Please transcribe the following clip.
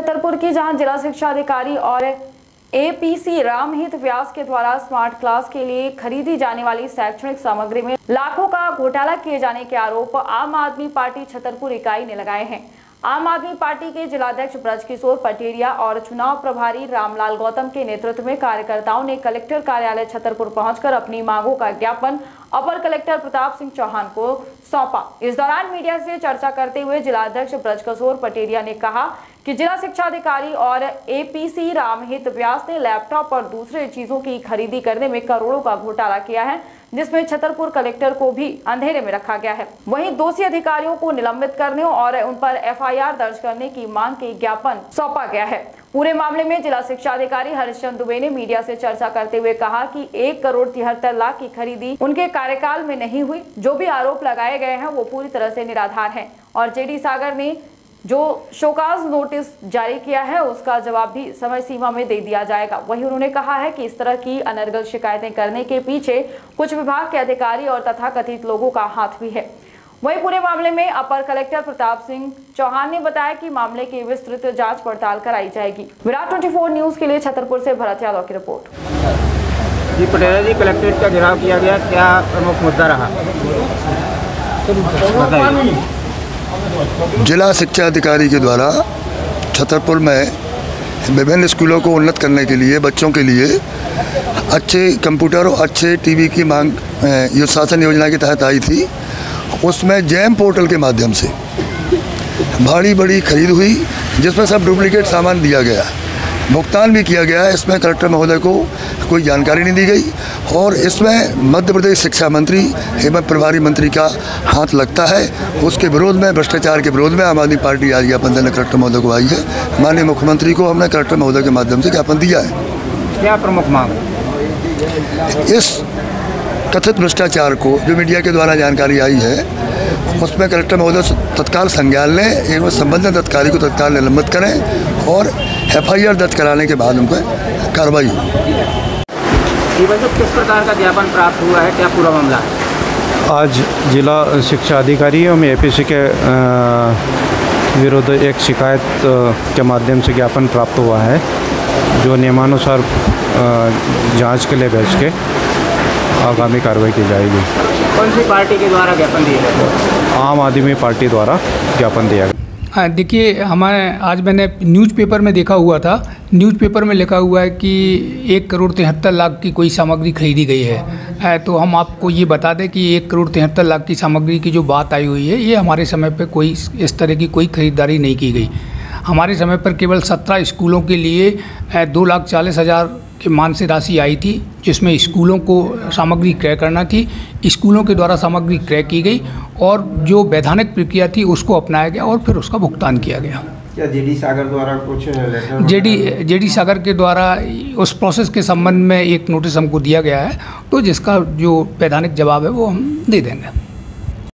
छतरपुर की, जहां जिला शिक्षा अधिकारी और एपीसी रामहित व्यास के द्वारा स्मार्ट क्लास के लिए खरीदी जाने वाली शैक्षणिक सामग्री में लाखों का घोटाला किए जाने के आरोप आम आदमी पार्टी छतरपुर इकाई ने लगाए हैं। आम आदमी पार्टी के जिलाध्यक्ष ब्रजकिशोर पटेरिया और चुनाव प्रभारी रामलाल गौतम के नेतृत्व में कार्यकर्ताओं ने कलेक्टर कार्यालय छतरपुर पहुंचकर अपनी मांगों का ज्ञापन अपर कलेक्टर प्रताप सिंह चौहान को सौंपा। इस दौरान मीडिया से चर्चा करते हुए जिलाध्यक्ष ब्रजकिशोर पटेरिया ने कहा कि जिला शिक्षा अधिकारी और एपीसी रामहित व्यास ने लैपटॉप और दूसरे चीजों की खरीदी करने में करोड़ों का घोटाला किया है, जिसमें छतरपुर कलेक्टर को भी अंधेरे में रखा गया है। वहीं दोषी अधिकारियों को निलंबित करने और उन पर एफआईआर दर्ज करने की मांग के ज्ञापन सौंपा गया है। पूरे मामले में जिला शिक्षा अधिकारी हरिश्चंद्र दुबे ने मीडिया से चर्चा करते हुए कहा कि 1,73,00,000 की खरीदी उनके कार्यकाल में नहीं हुई। जो भी आरोप लगाए गए हैं वो पूरी तरह से निराधार हैं और जेडी सागर ने जो शोकाज नोटिस जारी किया है उसका जवाब भी समय सीमा में दे दिया जाएगा। वहीं उन्होंने कहा है कि इस तरह की अनर्गल शिकायतें करने के पीछे कुछ विभाग के अधिकारी और तथाकथित लोगों का हाथ भी है। वहीं पूरे मामले में अपर कलेक्टर प्रताप सिंह चौहान ने बताया कि मामले की विस्तृत जांच पड़ताल कराई जाएगी। विराट 24 न्यूज के लिए छतरपुर से भरत यादव की रिपोर्ट। जी पटेल जी, कलेक्ट्रेट का घेराव किया गया, क्या प्रमुख मुद्दा रहा? जिला शिक्षा अधिकारी के द्वारा छतरपुर में विभिन्न स्कूलों को उन्नत करने के लिए बच्चों के लिए अच्छे कंप्यूटर और अच्छे टीवी की मांग ये शासन योजना के तहत आई थी। उसमें जैम पोर्टल के माध्यम से बड़ी खरीद हुई, जिसमें सब डुप्लीकेट सामान दिया गया, भुगतान भी किया गया। इसमें कलेक्टर महोदय को कोई जानकारी नहीं दी गई और इसमें मध्य प्रदेश शिक्षा मंत्री एवं प्रभारी मंत्री का हाथ लगता है। उसके विरोध में, भ्रष्टाचार के विरोध में आम आदमी पार्टी आज ज्ञापन देने कलेक्टर महोदय को आई है। माननीय मुख्यमंत्री को हमने कलेक्टर महोदय के माध्यम से ज्ञापन दिया है। क्या प्रमुख मांग? इस कथित भ्रष्टाचार को जो मीडिया के द्वारा जानकारी आई है उसमें कलेक्टर महोदय तत्काल संज्ञान लें एवं संबंधित अधिकारी को तत्काल निलंबित करें और एफआईआर दर्ज कराने के बाद उन पर कार्रवाई हो। किस प्रकार का ज्ञापन प्राप्त हुआ है, क्या पूरा मामला है? आज जिला शिक्षा अधिकारी एवं एपीसी के विरुद्ध एक शिकायत के माध्यम से ज्ञापन प्राप्त हुआ है, जो नियमानुसार जांच के लिए भेज के आगामी कार्रवाई की जाएगी। कौन सी पार्टी के द्वारा ज्ञापन दिया गया? आम आदमी पार्टी द्वारा ज्ञापन दिया गया। हाँ, देखिए, हमारे आज मैंने न्यूज़पेपर में देखा हुआ था, न्यूज़पेपर में लिखा हुआ है कि 1,73,00,000 की कोई सामग्री खरीदी गई है। तो हम आपको ये बता दें कि 1,73,00,000 की सामग्री की जो बात आई हुई है, ये हमारे समय पर कोई इस तरह की कोई खरीदारी नहीं की गई। हमारे समय पर केवल 17 स्कूलों के लिए 2,40,000 के मान से राशि आई थी, जिसमें स्कूलों को सामग्री क्रय करना थी। स्कूलों के द्वारा सामग्री क्रय की गई और जो वैधानिक प्रक्रिया थी उसको अपनाया गया और फिर उसका भुगतान किया गया। क्या जेडी सागर द्वारा कुछ लेटर? जेडी सागर के द्वारा उस प्रोसेस के संबंध में एक नोटिस हमको दिया गया है, तो जिसका जो वैधानिक जवाब है वो हम दे देंगे।